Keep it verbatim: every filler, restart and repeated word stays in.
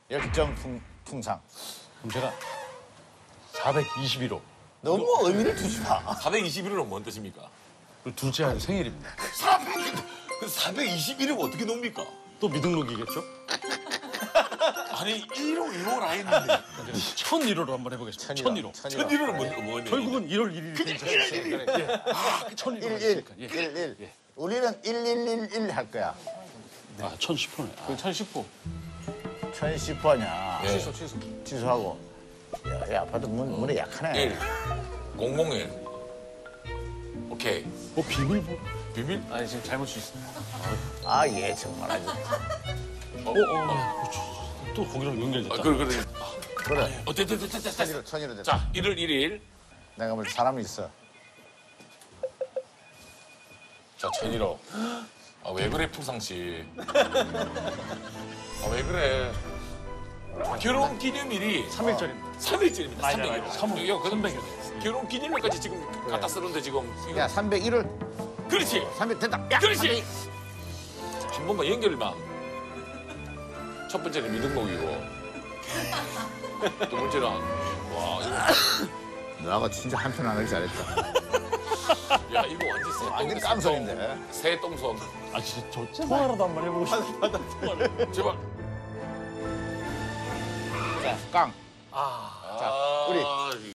열정 풍, 풍상. 그럼 제가 사백이십일 호. 너무 의미를 두지 마. 사백이십일 호는 뭔 뜻입니까? 그 둘째 아들 생일입니다. 사백이십일 호 어떻게 놉니까? 또 미등록이겠죠? 아니 일 호, 이 호라 했는데 천일 호로 한번 해보겠습니다. 천일 호. 천일 호는 뭔, 뭔 결국은 일월 일일이 되잖아요. 천일 호 일일, 했으니까. 예. 일일. 우리는 일일일일 할 거야. 아, 천십 호네. 아, 천십 호. 천십 호냐. 예. 취소, 취소. 취소하고. 야, 이 아파트 문, 문에 약하네. 일, 공공일. 오케이. 뭐 비밀번호? 비밀? 아니, 지금 잘못 주셨어요. 아, 예, 정말 아주. 어, 어, 또 거기랑 연결됐다. 아, 그래, 그래. 그래. 어, 됐다, 됐다, 됐다. 천일호, 천일호 됐다. 자, 일월 일일. 내가 볼 때 사람이 있어. 자, 천일 호. 아, 왜 그래, 풍상씨. 아, 왜 그래. 결혼 기념일이 삼 일절입니다. 삼 일째입니다. 맞아, 삼백 일. 맞아. 삼 일. 이거 삼백 일. 결혼 기념일까지 지금 갖다 쓰는데 지금. 이거- 야, 삼백일을. 그렇지. 삼백 됐다. 야, 그렇지. 한 번만 연결만. 첫 번째는 미등록이고. 두 번째는 와 이거 너하고 진짜 한편 안 하기 잘했다. 야 이거 완전 새 완전 깡소리인데. 새 똥손. 아, 진짜 저 통화라도 한번 해보고 싶다. 제발. 자, 깡. 아, 자, 우리. 아,